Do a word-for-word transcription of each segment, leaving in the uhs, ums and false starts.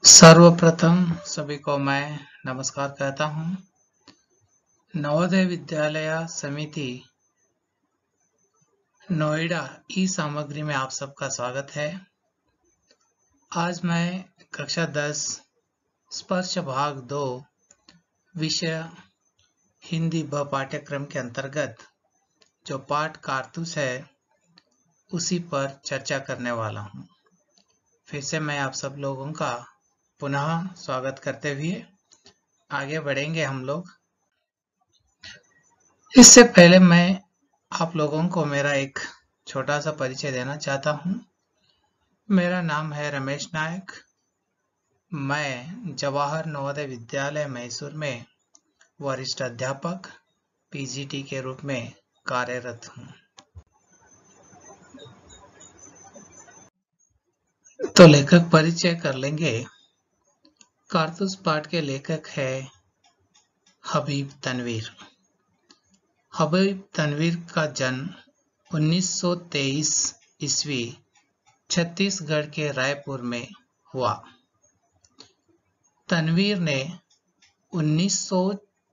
सर्वप्रथम सभी को मैं नमस्कार कहता हूँ। नवोदय विद्यालय समिति नोएडा ई सामग्री में आप सबका स्वागत है। आज मैं कक्षा दस स्पर्श भाग दो विषय हिंदी ब पाठ्यक्रम के अंतर्गत जो पाठ कारतूस है उसी पर चर्चा करने वाला हूँ। फिर से मैं आप सब लोगों का पुनः स्वागत करते हुए आगे बढ़ेंगे हम लोग। इससे पहले मैं आप लोगों को मेरा एक छोटा सा परिचय देना चाहता हूँ। मेरा नाम है रमेश नायक। मैं जवाहर नवोदय विद्यालय मैसूर में वरिष्ठ अध्यापक पीजीटी के रूप में कार्यरत हूँ। तो लेखक परिचय कर लेंगे। कारतूस पाठ के लेखक है हबीब तनवीर। हबीब तनवीर का जन्म उन्नीस सौ तेईस ईस्वी छत्तीसगढ़ के रायपुर में हुआ। तनवीर ने उन्नीस सौ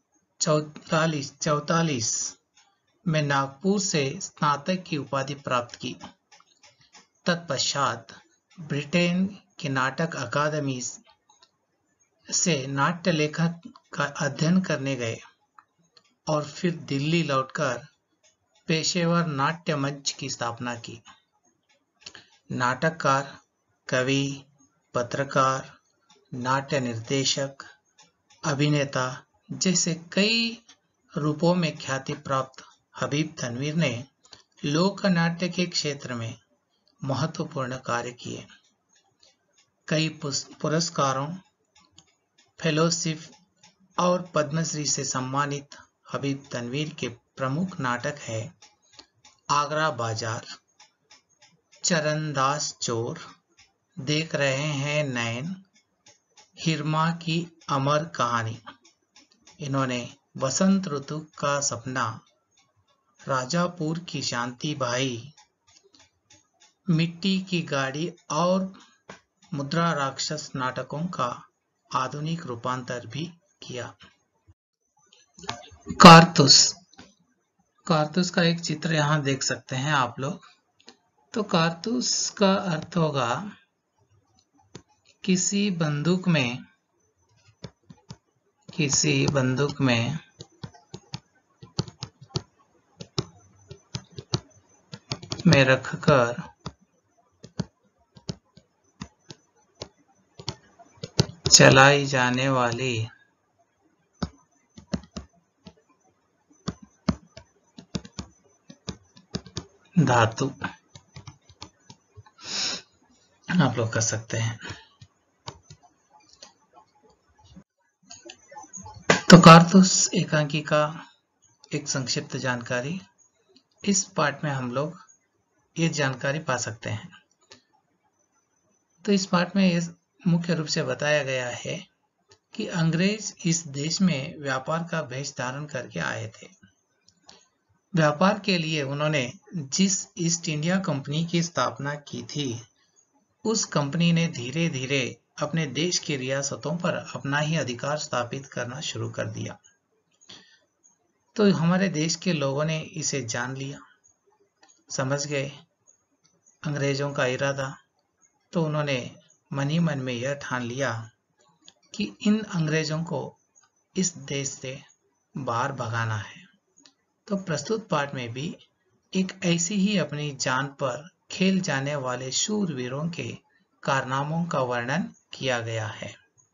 चौतालीस में नागपुर से स्नातक की उपाधि प्राप्त की। तत्पश्चात ब्रिटेन की नाटक अकादमी से नाट्य लेखन का अध्ययन करने गए और फिर दिल्ली लौटकर पेशेवर नाट्य मंच की स्थापना की। नाटककार, कवि, पत्रकार, नाट्य निर्देशक, अभिनेता जैसे कई रूपों में ख्याति प्राप्त हबीब तनवीर ने लोक नाट्य के क्षेत्र में महत्वपूर्ण कार्य किए। कई पुरस्कारों, फेलोशिप और पद्मश्री से सम्मानित हबीब तनवीर के प्रमुख नाटक है आगरा बाजार, चरणदास चोर, देख रहे हैं नैन, हिरमा की अमर कहानी। इन्होंने बसंत ऋतु का सपना, राजापुर की शांति भाई, मिट्टी की गाड़ी और मुद्रा राक्षस नाटकों का आधुनिक रूपांतर भी किया। कारतूस कारतूस का एक चित्र यहाँ देख सकते हैं आप लोग। तो कारतूस का अर्थ होगा किसी बंदूक में किसी बंदूक में में रखकर चलाई जाने वाली धातु आप लोग कर सकते हैं। तो कारतूस एकांकी का एक संक्षिप्त जानकारी इस पाठ में हम लोग ये जानकारी पा सकते हैं। तो इस पाठ में ये मुख्य रूप से बताया गया है कि अंग्रेज इस देश में व्यापार का भेष धारण करके आए थे। व्यापार के लिए उन्होंने जिस ईस्ट इंडिया कंपनी की स्थापना की थी, उस कंपनी ने धीरे धीरे अपने देश की रियासतों पर अपना ही अधिकार स्थापित करना शुरू कर दिया। तो हमारे देश के लोगों ने इसे जान लिया, समझ गए अंग्रेजों का इरादा। तो उन्होंने मन ही मन में यह ठान लिया कि इन अंग्रेजों को इस देश से बाहर भगाना है। तो प्रस्तुत पाठ में भी एक ऐसी ही अपनी जान पर खेल जाने वाले शूरवीरों के कारनामों का वर्णन किया गया है।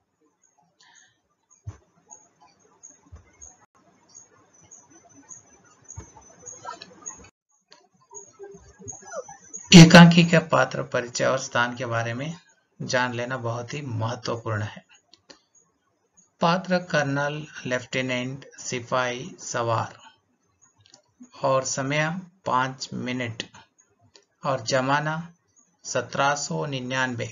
एकांकी के पात्र, परिचय और स्थान के बारे में जान लेना बहुत ही महत्वपूर्ण है। पात्र कर्नल, लेफ्टिनेंट, सिपाही, सवार और समय पाँच मिनट और जमाना सत्रह सौ निन्यानवे।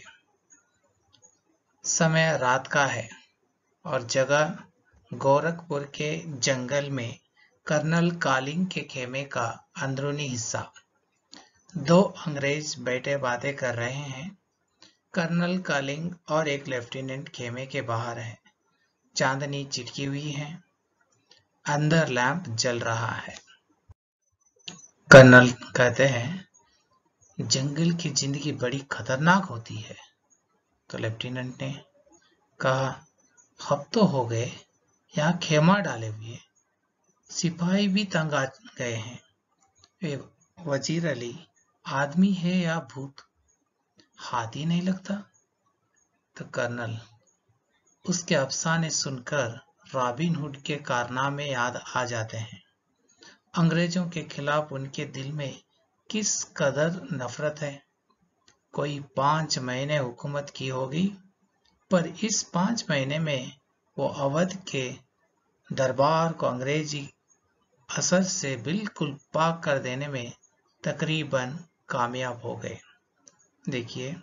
समय रात का है और जगह गोरखपुर के जंगल में कर्नल कालिंग के खेमे का अंदरूनी हिस्सा। दो अंग्रेज बैठे बातें कर रहे हैं। कर्नल कालिंग और एक लेफ्टिनेंट खेमे के बाहर है। चांदनी चिटकी हुई है, अंदर लैंप जल रहा है। कर्नल कहते हैं, जंगल की जिंदगी बड़ी खतरनाक होती है। तो लेफ्टिनेंट ने कहा, अब तो हो गए यहाँ खेमा डाले हुए, सिपाही भी तंग आ गए हैं। वे वजीर अली आदमी है या भूत, हाथ ही नहीं लगता। तो कर्नल, उसके अफसाने सुनकर रॉबिन हुड के कारनामे याद आ जाते हैं। अंग्रेजों के खिलाफ उनके दिल में किस कदर नफरत है। कोई पांच महीने हुकूमत की होगी, पर इस पांच महीने में वो अवध के दरबार को अंग्रेजी असर से बिल्कुल पाक कर देने में तकरीबन कामयाब हो गए। देखिए,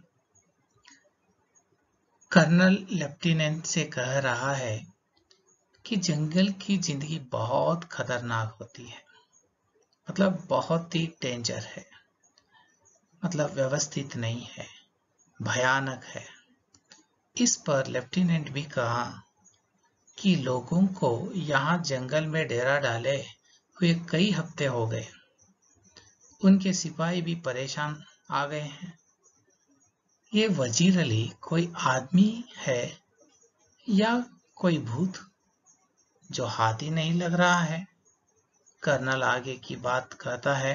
कर्नल लेफ्टिनेंट से कह रहा है कि जंगल की जिंदगी बहुत खतरनाक होती है, मतलब बहुत ही डेंजर है, मतलब व्यवस्थित नहीं है, भयानक है। इस पर लेफ्टिनेंट भी कहा कि लोगों को यहाँ जंगल में डेरा डाले हुए कई हफ्ते हो गए, उनके सिपाही भी परेशान आ गए हैं। ये वजीर अली कोई आदमी है या कोई भूत जो हाथ ही नहीं लग रहा है। कर्नल आगे की बात कहता है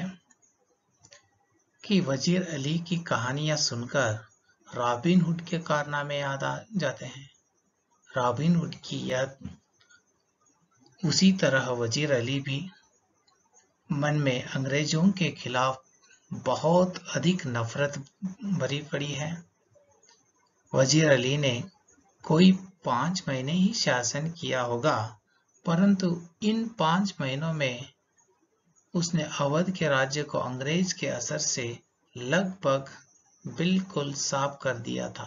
कि वजीर अली की कहानियां सुनकर रॉबिन हुड के कारनामे याद आ जाते हैं। रॉबिन हुड की याद उसी तरह वजीर अली भी मन में अंग्रेजों के खिलाफ बहुत अधिक नफरत भरी पड़ी है। वजीर अली ने कोई पांच महीने ही शासन किया होगा, परंतु इन पांच महीनों में उसने अवध के राज्य को अंग्रेज के असर से लगभग बिल्कुल साफ कर दिया था।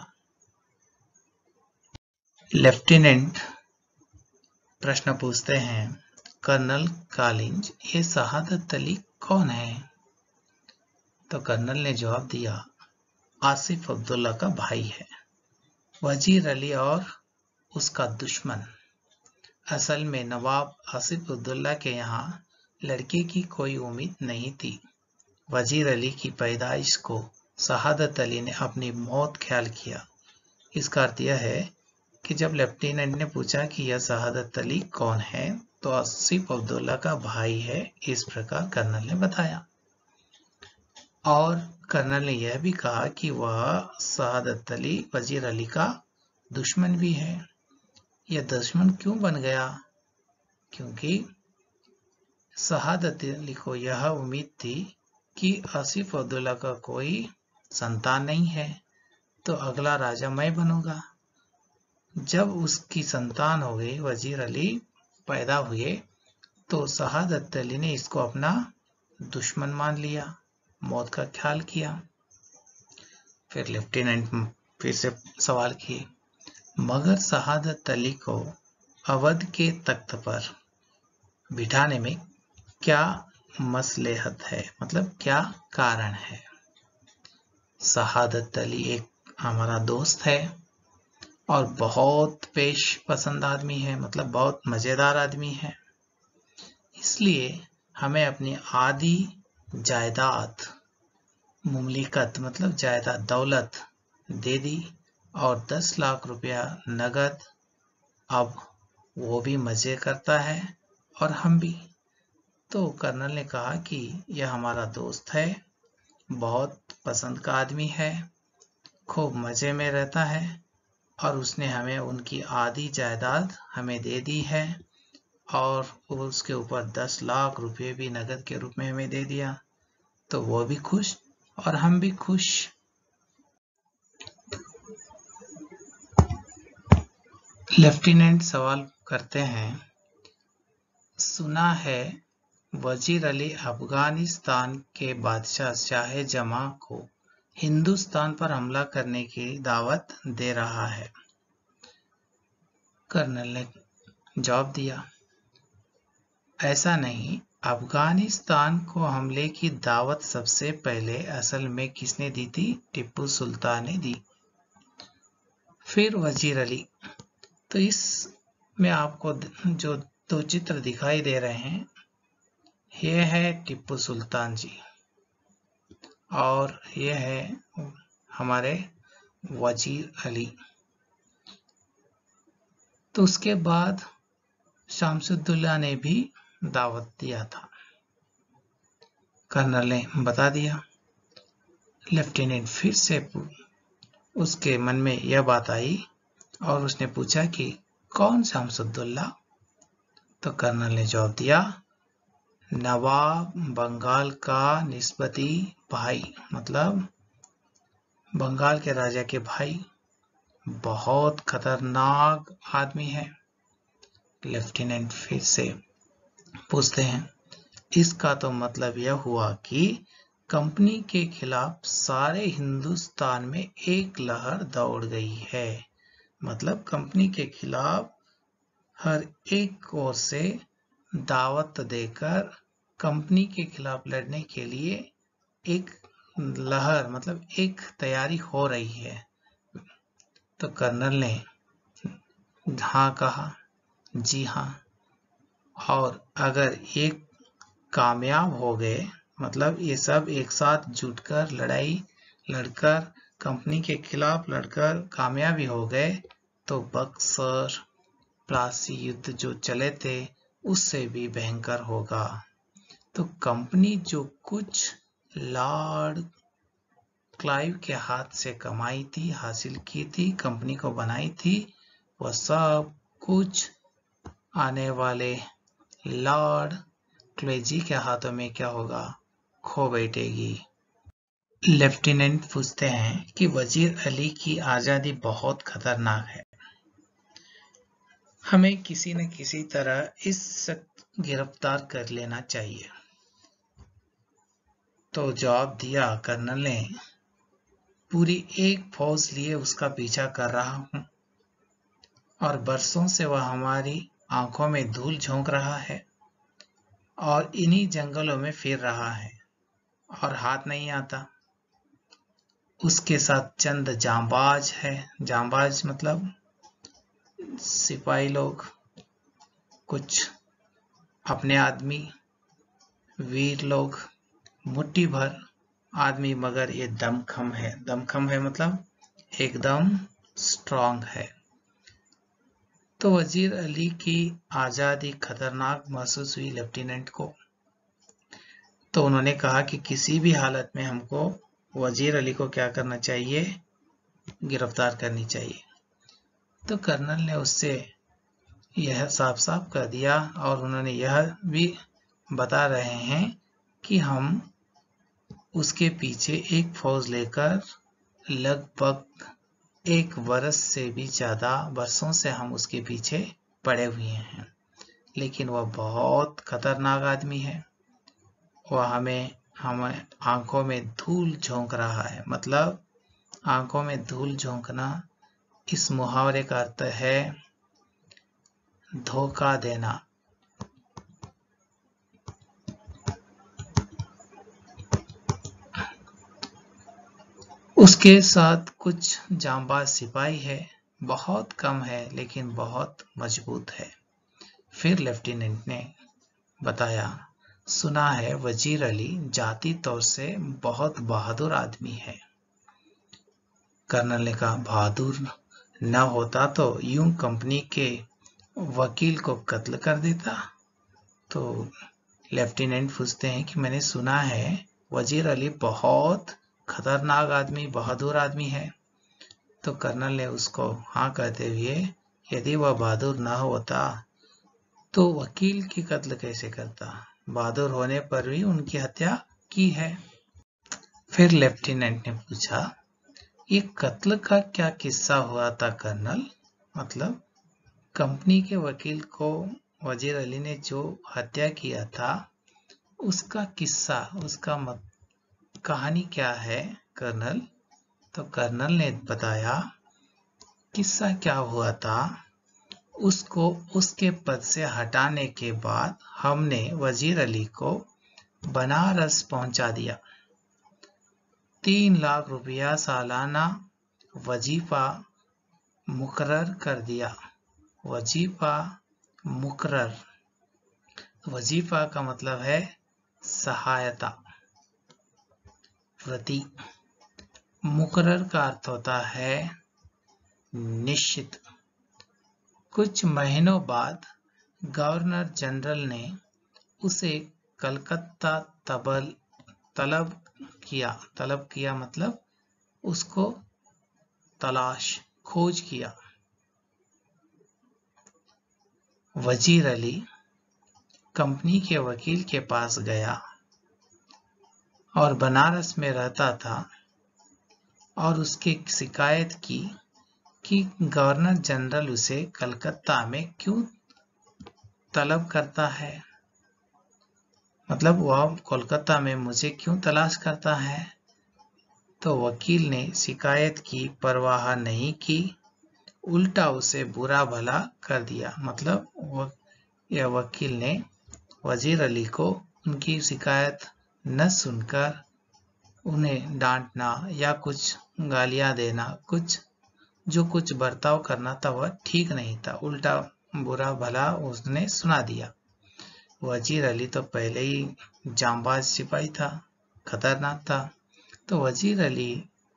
लेफ्टिनेंट प्रश्न पूछते हैं, कर्नल कालिंज, ये शहादत अली कौन है? तो कर्नल ने जवाब दिया, आसिफ अब्दुल्ला का भाई है, वजीर अली और उसका दुश्मन। असल में नवाब आसिफ अब्दुल्ला के यहाँ लड़के की कोई उम्मीद नहीं थी। वजीर अली की पैदाइश को शहादत अली ने अपनी मौत ख्याल किया। इसका अर्थ यह है कि जब लेफ्टिनेंट ने पूछा कि यह शहादत अली कौन है, तो आसिफ अब्दुल्ला का भाई है, इस प्रकार कर्नल ने बताया। और कर्नल ने यह भी कहा कि वह शहादत अली वजीर अली का दुश्मन भी है। यह दुश्मन क्यों बन गया? क्योंकि शहादत अली को यह उम्मीद थी कि आसिफ अब्दुल्ला का कोई संतान नहीं है, तो अगला राजा मैं बनूंगा। जब उसकी संतान हो गई, वजीर अली पैदा हुए, तो शहादत अली ने इसको अपना दुश्मन मान लिया, मौत का ख्याल किया। फिर लेफ्टिनेंट फिर से सवाल किए, मगर शहादत अली को अवध के तख्त पर बिठाने में क्या मसलेहत है, मतलब क्या कारण है? शहादत अली एक हमारा दोस्त है और बहुत पेश पसंद आदमी है, मतलब बहुत मजेदार आदमी है। इसलिए हमें अपनी आधी जायदाद, मुमलिकत मतलब जायदाद, दौलत दे दी और दस लाख रुपया नगद। अब वो भी मजे करता है और हम भी। तो कर्नल ने कहा कि यह हमारा दोस्त है, बहुत पसंद का आदमी है, खूब मजे में रहता है और उसने हमें उनकी आधी जायदाद हमें दे दी है और उसके ऊपर दस लाख रुपए भी नगद के रूप में हमें दे दिया। तो वो भी खुश और हम भी खुश। लेफ्टिनेंट सवाल करते हैं, सुना है वजीर अली अफगानिस्तान के बादशाह शाह जमां को हिंदुस्तान पर हमला करने की दावत दे रहा है। कर्नल ने जवाब दिया, ऐसा नहीं, अफगानिस्तान को हमले की दावत सबसे पहले असल में किसने दी थी? टिप्पू सुल्तान ने दी। फिर वजीर अली। तो इस में आपको जो दो चित्र दिखाई दे रहे हैं, ये है टिप्पू सुल्तान जी और ये है हमारे वजीर अली। तो उसके बाद शमसुद्दौला ने भी दावत दिया था। कर्नल ने बता दिया। लेफ्टिनेंट फिर से उसके मन में यह बात आई और उसने पूछा कि कौन शमसुद्दौला? तो कर्नल ने जवाब दिया, नवाब बंगाल का निस्बती भाई, मतलब बंगाल के राजा के भाई, बहुत खतरनाक आदमी है। लेफ्टिनेंट फिर से पूछते हैं, इसका तो मतलब यह हुआ कि कंपनी के खिलाफ सारे हिंदुस्तान में एक लहर दौड़ गई है। मतलब कंपनी के खिलाफ हर एक ओर से दावत देकर कंपनी के खिलाफ लड़ने के लिए एक लहर, मतलब एक तैयारी हो रही है। तो कर्नल ने हाँ कहा, जी हाँ, और अगर ये कामयाब हो गए, मतलब ये सब एक साथ जुटकर लड़ाई लड़कर कंपनी के खिलाफ लड़कर कामयाबी हो गए, तो बक्सर प्लासी युद्ध जो चले थे उससे भी भयंकर होगा। तो कंपनी जो कुछ लॉर्ड क्लाइव के हाथ से कमाई थी, हासिल की थी, कंपनी को बनाई थी, वह सब कुछ आने वाले लॉर्ड क्लेजी के हाथों में क्या होगा, खो बैठेगी। लेफ्टिनेंट पूछते हैं कि वजीर अली की आजादी बहुत खतरनाक है, हमें किसी न किसी तरह इस सख्त गिरफ्तार कर लेना चाहिए। तो जवाब दिया कर्नल ने, पूरी एक फौज लिए उसका पीछा कर रहा हूं और बरसों से वह हमारी आंखों में धूल झोंक रहा है और इन्हीं जंगलों में फिर रहा है और हाथ नहीं आता। उसके साथ चंद जांबाज है, जांबाज मतलब सिपाही लोग, कुछ अपने आदमी, वीर लोग, मुट्ठी भर आदमी, मगर ये दमखम है। दमखम है मतलब एकदम स्ट्रांग है। तो वजीर अली की आजादी खतरनाक महसूस हुई लेफ्टिनेंट को। तो उन्होंने कहा कि किसी भी हालत में हमको वजीर अली को क्या करना चाहिए, गिरफ्तार करनी चाहिए। तो कर्नल ने उससे यह साफ साफ कर दिया और उन्होंने यह भी बता रहे हैं कि हम उसके पीछे एक फौज लेकर लगभग एक वर्ष से भी ज्यादा वर्षों से हम उसके पीछे पड़े हुए हैं, लेकिन वह बहुत खतरनाक आदमी है। वह हमें हमें आंखों में धूल झोंक रहा है। मतलब आंखों में धूल झोंकना, इस मुहावरे का अर्थ है धोखा देना। उसके साथ कुछ जांबाज सिपाही है, बहुत कम है लेकिन बहुत मजबूत है। फिर लेफ्टिनेंट ने बताया, सुना है वजीर अली जाति तौर से बहुत बहादुर आदमी है। कर्नल ने कहा, बहादुर न होता तो यूं कंपनी के वकील को कत्ल कर देता। तो लेफ्टिनेंट पूछते हैं कि मैंने सुना है वजीर अली बहुत खतरनाक आदमी, बहादुर आदमी है। तो कर्नल ने उसको हाँ कहते हुए, यदि वह बहादुर न होता तो वकील की कत्ल कैसे करता, बहादुर होने पर भी उनकी हत्या की है। फिर लेफ्टिनेंट ने पूछा, ये कत्ल का क्या किस्सा हुआ था कर्नल? मतलब कंपनी के वकील को वजीर अली ने जो हत्या किया था उसका किस्सा, उसका मत, कहानी क्या है कर्नल? तो कर्नल ने बताया, किस्सा क्या हुआ था, उसको उसके पद से हटाने के बाद हमने वजीर अली को बनारस पहुंचा दिया। तीन लाख रुपया सालाना वजीफा मुकर्रर कर दिया। वजीफा मुकर्रर, वजीफा का मतलब है सहायता, प्रति। मुकर्रर का अर्थ होता है निश्चित। कुछ महीनों बाद गवर्नर जनरल ने उसे कलकत्ता तबल तलब किया। तलब किया मतलब उसको तलाश, खोज किया। वजीर अली कंपनी के वकील के पास गया और बनारस में रहता था और उसकी शिकायत की कि गवर्नर जनरल उसे कलकत्ता में क्यों तलब करता है, मतलब वह कोलकाता में मुझे क्यों तलाश करता है। तो वकील ने शिकायत की परवाह नहीं की, उल्टा उसे बुरा भला कर दिया। मतलब वो यह वकील ने वजीर अली को उनकी शिकायत न सुनकर उन्हें डांटना या कुछ गालियां देना, कुछ जो कुछ बर्ताव करना था वह ठीक नहीं था, उल्टा बुरा भला उसने सुना दिया। वजीर अली तो पहले ही जांबाज सिपाही था, खतरनाक था। तो वजीर अली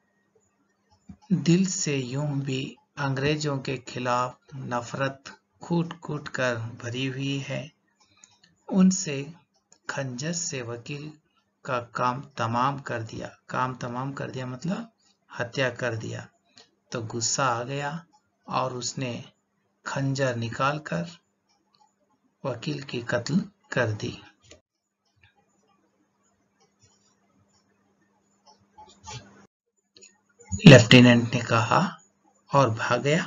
दिल से यूं भी अंग्रेजों के खिलाफ नफरत कूट कूट कर भरी हुई है। उनसे खंजर से वकील का काम तमाम कर दिया। काम तमाम कर दिया मतलब हत्या कर दिया। तो गुस्सा आ गया और उसने खंजर निकालकर वकील की कत्ल कर दी। लेफ्टिनेंट ने कहा और भाग गया।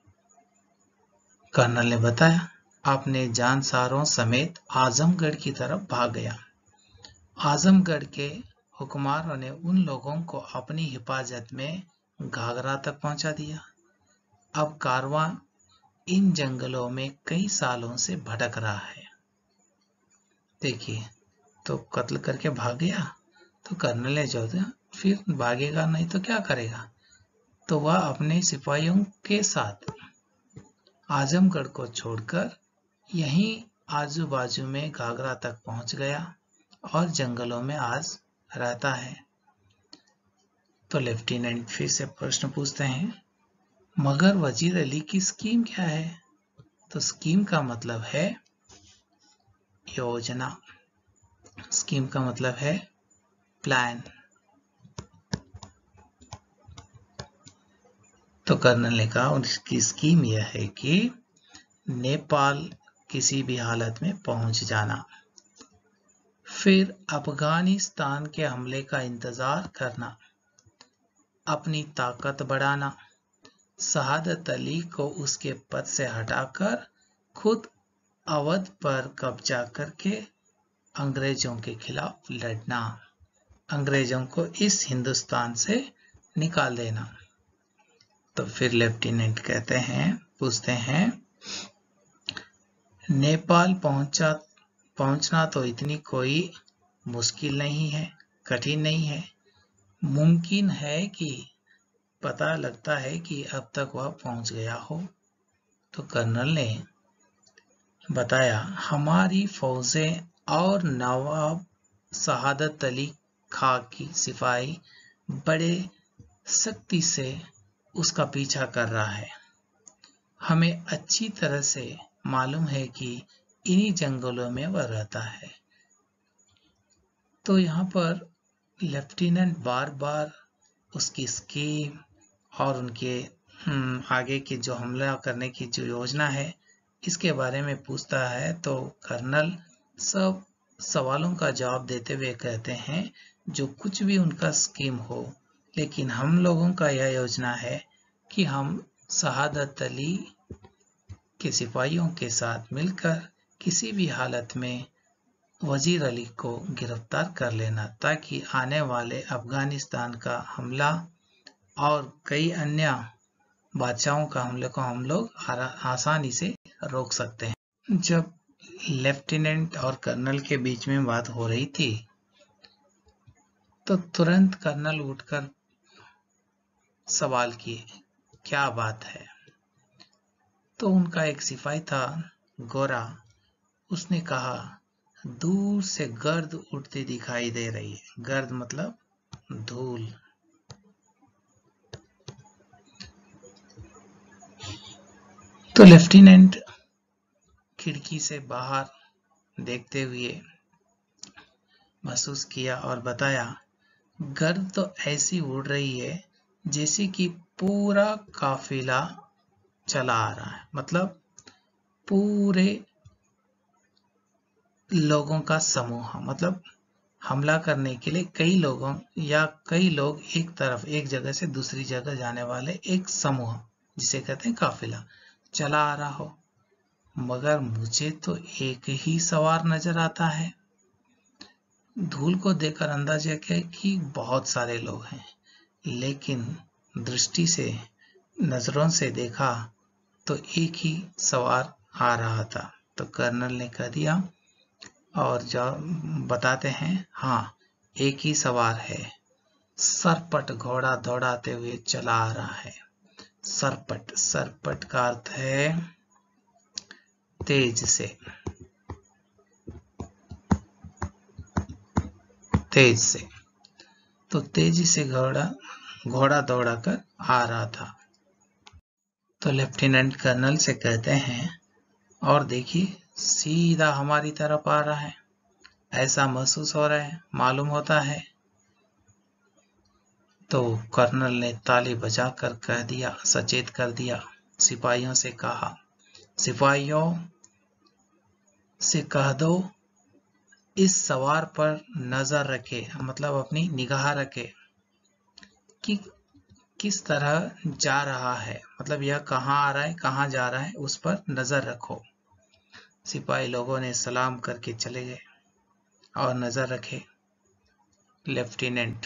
कर्नल ने बताया अपने जानसारों समेत आजमगढ़ की तरफ भाग गया। आजमगढ़ के हुक्मरानों ने उन लोगों को अपनी हिफाजत में घाघरा तक पहुंचा दिया। अब कारवां इन जंगलों में कई सालों से भटक रहा है। देखिए, तो कत्ल करके भाग गया तो कर्नल ने जो फिर भागेगा नहीं तो क्या करेगा, तो वह अपने सिपाहियों के साथ आजमगढ़ को छोड़कर यहीं आजू बाजू में घाघरा तक पहुंच गया और जंगलों में आज रहता है। तो लेफ्टिनेंट फिर से प्रश्न पूछते हैं, मगर वजीर अली की स्कीम क्या है? तो स्कीम का मतलब है योजना। स्कीम का मतलब है प्लान। तो कर्नल ने कहा उनकी स्कीम यह है कि नेपाल किसी भी हालत में पहुंच जाना, फिर अफगानिस्तान के हमले का इंतजार करना, अपनी ताकत बढ़ाना, शहादत अली को उसके पद से हटाकर खुद अवध पर कब्जा करके अंग्रेजों के खिलाफ लड़ना, अंग्रेजों को इस हिंदुस्तान से निकाल देना। तो फिर लेफ्टिनेंट कहते हैं, पूछते हैं, नेपाल पहुंचा पहुंचना तो इतनी कोई मुश्किल नहीं है, कठिन नहीं है। मुमकिन है कि पता लगता है कि अब तक वह पहुंच गया हो। तो कर्नल ने बताया, हमारी फौजें और नवाब शहादत अली खां की सिपाही बड़े सख्ती से उसका पीछा कर रहा है। हमें अच्छी तरह से मालूम है कि इन्हीं जंगलों में वह रहता है। तो यहाँ पर लेफ्टिनेंट बार बार उसकी स्कीम और उनके आगे की जो हमला करने की जो योजना है इसके बारे में पूछता है। तो कर्नल सब सवालों का जवाब देते हुए कहते हैं, जो कुछ भी उनका स्कीम हो, लेकिन हम लोगों का यह योजना है कि हम शहादत अली के सिपाहियों के साथ मिलकर किसी भी हालत में वजीर अली को गिरफ्तार कर लेना, ताकि आने वाले अफगानिस्तान का हमला और कई अन्य बादशाहों का हमले को हम लोग आसानी से रोक सकते हैं। जब लेफ्टिनेंट और कर्नल के बीच में बात हो रही थी तो तुरंत कर्नल उठकर सवाल किए, क्या बात है? तो उनका एक सिपाही था गोरा, उसने कहा दूर से गर्द उड़ती दिखाई दे रही है। गर्द मतलब धूल। तो लेफ्टिनेंट खिड़की से बाहर देखते हुए महसूस किया और बताया, गर्द तो ऐसी उड़ रही है जैसे कि पूरा काफिला चला आ रहा है, मतलब पूरे लोगों का समूह, मतलब हमला करने के लिए कई लोगों या कई लोग एक तरफ एक जगह से दूसरी जगह जाने वाले एक समूह, जिसे कहते हैं काफिला, चला आ रहा हो। मगर मुझे तो एक ही सवार नजर आता है। धूल को देखकर अंदाजा किया कि बहुत सारे लोग हैं, लेकिन दृष्टि से नजरों से देखा तो एक ही सवार आ रहा था। तो कर्नल ने कह दिया, और जो बताते हैं, हाँ एक ही सवार है, सरपट घोड़ा दौड़ाते हुए चला आ रहा है। सरपट, सरपट का अर्थ है तेज से, तेज से। तो तेजी से घोड़ा घोड़ा दौड़ा कर आ रहा था। तो लेफ्टिनेंट कर्नल से कहते हैं, और देखिए सीधा हमारी तरफ आ रहा है, ऐसा महसूस हो रहा है, मालूम होता है। तो कर्नल ने ताली बजाकर कह दिया, सचेत कर दिया, सिपाहियों से कहा, सिपाहियों से कह दो इस सवार पर नजर रखे, मतलब अपनी निगाह रखे कि किस तरह जा रहा है, मतलब यह कहाँ आ रहा है, कहाँ जा रहा है, उस पर नजर रखो। सिपाही लोगों ने सलाम करके चले गए और नजर रखे। लेफ्टिनेंट,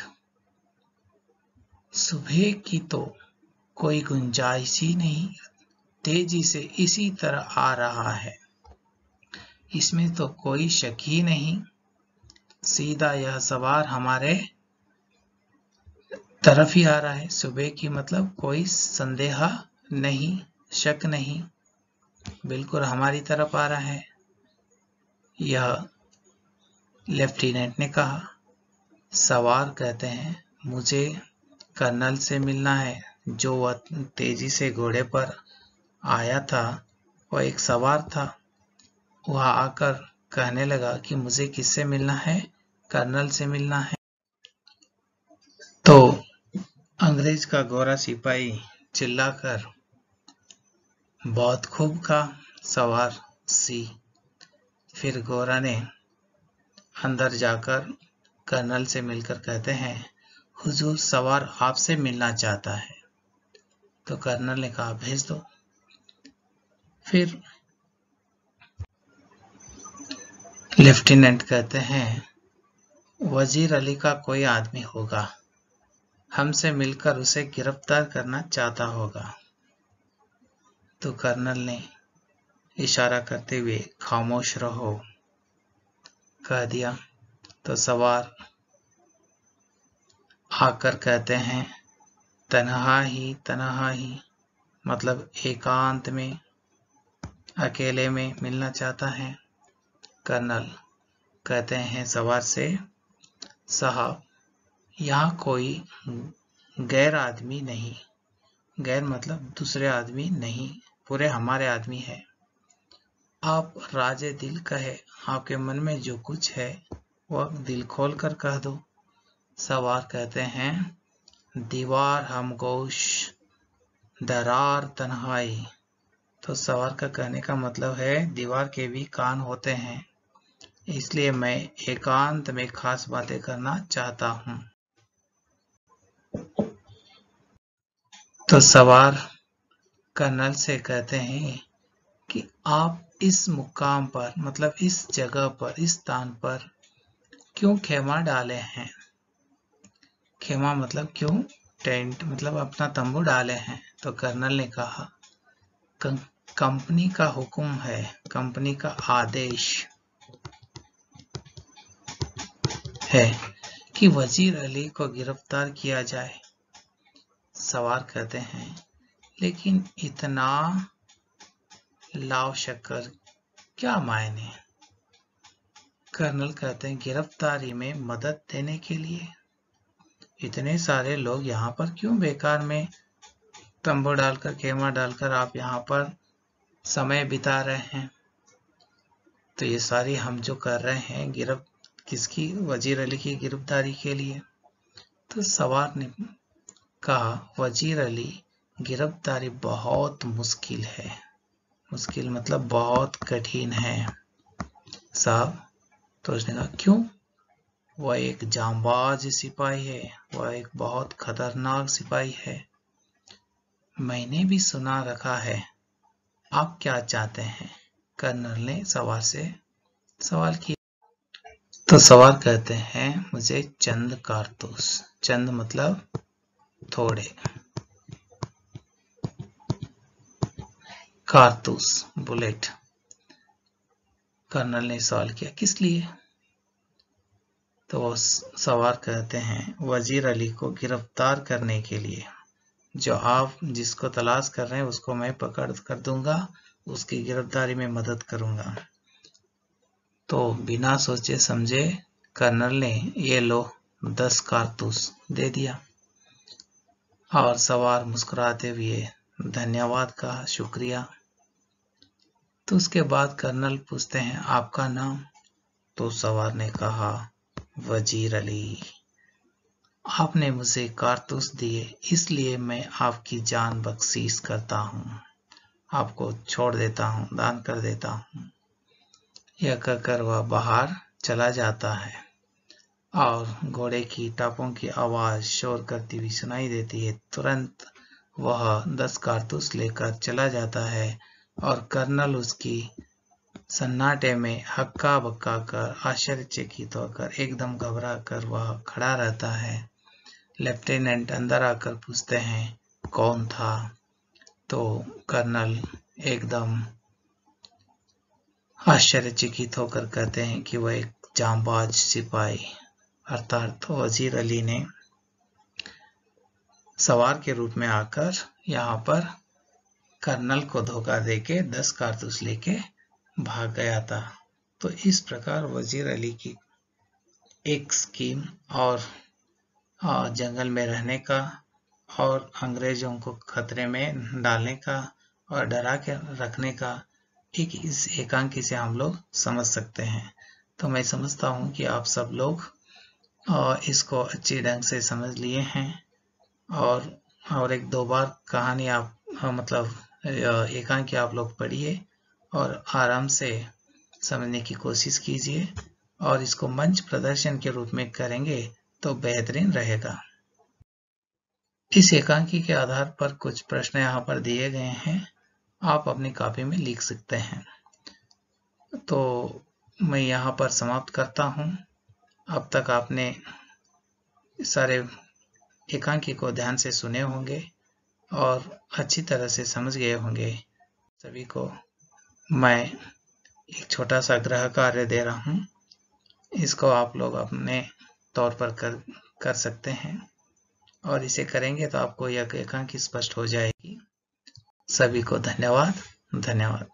सुबह की तो कोई गुंजाइश ही नहीं, तेजी से इसी तरह आ रहा है, इसमें तो कोई शक ही नहीं, सीधा यह सवार हमारे तरफ ही आ रहा है। सुबह की मतलब कोई संदेह नहीं, शक नहीं, बिल्कुल हमारी तरफ आ रहा है, यह लेफ्टिनेंट ने कहा। सवार कहते हैं, मुझे कर्नल से मिलना है। जो वह तेजी से घोड़े पर आया था वह एक सवार था। वह आकर कहने लगा कि मुझे किससे मिलना है, कर्नल से मिलना है। तो अंग्रेज का गोरा सिपाही चिल्लाकर, बहुत खूब कहा सवार सी। फिर गोरा ने अंदर जाकर कर्नल से मिलकर कहते हैं, हुजूर सवार आपसे मिलना चाहता है। तो कर्नल ने कहा, भेज दो। फिर लेफ्टिनेंट कहते हैं, वजीर अली का कोई आदमी होगा, हमसे मिलकर उसे गिरफ्तार करना चाहता होगा। तो कर्नल ने इशारा करते हुए खामोश रहो कह दिया। तो सवार आकर कहते हैं, तन्हा ही तन्हा ही, मतलब एकांत में, अकेले में मिलना चाहता है। कर्नल कहते हैं सवार से, साहब यहाँ कोई गैर आदमी नहीं, गैर मतलब दूसरे आदमी नहीं, पूरे हमारे आदमी है। आप राजे दिल कहे, आपके मन में जो कुछ है वह दिल खोल कर कह दो। सवार कहते हैं, दीवार हमगोश दरार तन्हाई। तो सवार का कहने का मतलब है, दीवार के भी कान होते हैं, इसलिए मैं एकांत में खास बातें करना चाहता हूं। तो सवार कर्नल से कहते हैं कि आप इस मुकाम पर, मतलब इस जगह पर, इस स्थान पर क्यों खेमा डाले हैं। खेमा मतलब क्यों, टेंट मतलब अपना तंबू डाले हैं। तो कर्नल ने कहा, कंपनी का हुक्म है, कंपनी का आदेश है कि वजीर अली को गिरफ्तार किया जाए। सवार कहते हैं, लेकिन इतना लाव शक्कर क्या मायने? कर्नल कहते हैं गिरफ्तारी में मदद देने के लिए। इतने सारे लोग यहाँ पर क्यों बेकार में तंबू डालकर खेमा डालकर आप यहाँ पर समय बिता रहे हैं? तो ये सारी हम जो कर रहे हैं गिरफ्त किसकी? वजीर अली की गिरफ्तारी के लिए। तो सवार ने कहा वजीर अली गिरफ्तारी बहुत मुश्किल है। मुश्किल मतलब बहुत कठिन है साहब। तो उसने कहा क्यों? वह एक जांबाज सिपाही है, वह एक बहुत खतरनाक सिपाही है। मैंने भी सुना रखा है। आप क्या चाहते हैं? कर्नल ने सवार से सवाल किया। तो सवार कहते हैं मुझे चंद कारतूस, चंद मतलब थोड़े, कारतूस बुलेट। कर्नल ने सवाल किया किस लिए? तो वो सवार कहते हैं वजीर अली को गिरफ्तार करने के लिए। जो आप जिसको तलाश कर रहे हैं उसको मैं पकड़ कर दूंगा, उसकी गिरफ्तारी में मदद करूंगा। तो बिना सोचे समझे कर्नल ने ये लो दस कारतूस दे दिया और सवार मुस्कुराते हुए धन्यवाद कहा, शुक्रिया। तो उसके बाद कर्नल पूछते हैं आपका नाम? तो सवार ने कहा वजीर अली। आपने मुझे कारतूस दिए इसलिए मैं आपकी जान बख्शीश करता हूँ, आपको छोड़ देता हूँ, दान कर देता हूँ। यह कहकर वह बाहर चला जाता है और घोड़े की टापों की आवाज शोर करती हुई सुनाई देती है। तुरंत वह दस कारतूस लेकर चला जाता है और कर्नल उसकी सन्नाटे में हक्का बक्का कर आश्चर्यचकित होकर एकदम घबरा कर वह खड़ा रहता है। लेफ्टिनेंट अंदर आकर पूछते हैं कौन था? तो कर्नल एकदम आश्चर्यचकित होकर कहते हैं कि वह एक जांबाज सिपाही अर्थात वजीर अली ने सवार के रूप में आकर यहाँ पर कर्नल को धोखा देके दस कारतूस लेके भाग गया था। तो इस प्रकार वजीर अली की एक स्कीम और जंगल में रहने का और अंग्रेजों को खतरे में डालने का और डरा के रखने का एक इस एकांकी से हम लोग समझ सकते हैं। तो मैं समझता हूँ कि आप सब लोग इसको अच्छी ढंग से समझ लिए हैं और और एक दो बार कहानी आप मतलब एकांकी आप लोग पढ़िए और आराम से समझने की कोशिश कीजिए और इसको मंच प्रदर्शन के रूप में करेंगे तो बेहतरीन रहेगा। इस एकांकी के आधार पर कुछ प्रश्न यहाँ पर दिए गए हैं, आप अपनी कॉपी में लिख सकते हैं। तो मैं यहाँ पर समाप्त करता हूँ। अब तक आपने सारे एकांकी को ध्यान से सुने होंगे और अच्छी तरह से समझ गए होंगे। सभी को मैं एक छोटा सा गृह कार्य दे रहा हूँ, इसको आप लोग अपने तौर पर कर कर सकते हैं और इसे करेंगे तो आपको यह एकांकी स्पष्ट हो जाएगी। सभी को धन्यवाद धन्यवाद।